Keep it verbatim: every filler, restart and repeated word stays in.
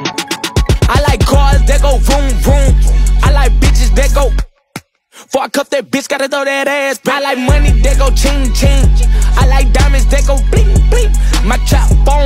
I like cars that go vroom, vroom. I like bitches that go. Before I cuff that bitch, gotta throw that ass back. I like money that go ching, ching. I like diamonds that go bling, bling. My trap phone